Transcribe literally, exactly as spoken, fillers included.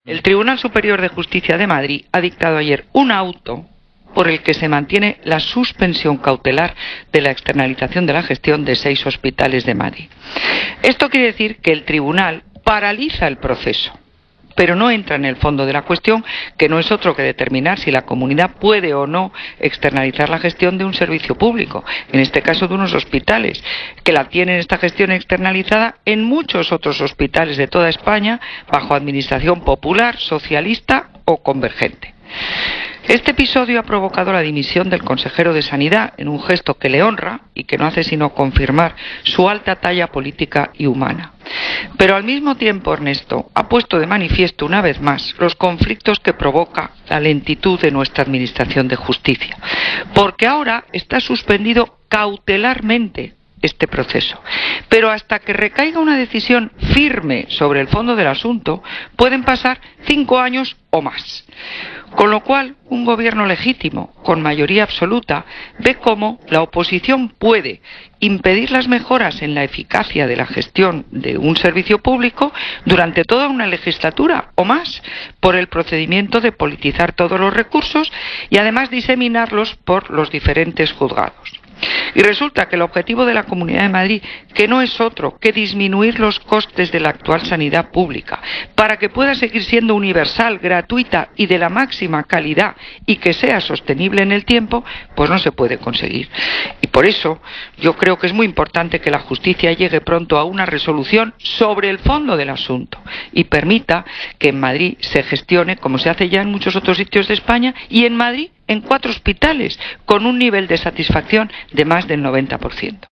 El Tribunal Superior de Justicia de Madrid ha dictado ayer un auto por el que se mantiene la suspensión cautelar de la externalización de la gestión de seis hospitales de Madrid. Esto quiere decir que el tribunal paraliza el proceso, pero no entra en el fondo de la cuestión, que no es otro que determinar si la comunidad puede o no externalizar la gestión de un servicio público, en este caso de unos hospitales, que la tienen esta gestión externalizada en muchos otros hospitales de toda España, bajo administración popular, socialista o convergente. Este episodio ha provocado la dimisión del consejero de Sanidad en un gesto que le honra y que no hace sino confirmar su alta talla política y humana. Pero al mismo tiempo, Ernesto, ha puesto de manifiesto una vez más los conflictos que provoca la lentitud de nuestra administración de justicia, porque ahora está suspendido cautelarmente este proceso. Pero hasta que recaiga una decisión firme sobre el fondo del asunto, pueden pasar cinco años o más. Con lo cual, un gobierno legítimo, con mayoría absoluta, ve cómo la oposición puede impedir las mejoras en la eficacia de la gestión de un servicio público durante toda una legislatura o más, por el procedimiento de politizar todos los recursos y además diseminarlos por los diferentes juzgados. Y resulta que el objetivo de la Comunidad de Madrid, que no es otro que disminuir los costes de la actual sanidad pública, para que pueda seguir siendo universal, gratuita y de la máxima calidad y que sea sostenible en el tiempo, pues no se puede conseguir. Y por eso yo creo que es muy importante que la justicia llegue pronto a una resolución sobre el fondo del asunto y permita que en Madrid se gestione como se hace ya en muchos otros sitios de España y en Madrid en cuatro hospitales, con un nivel de satisfacción de más del noventa por ciento.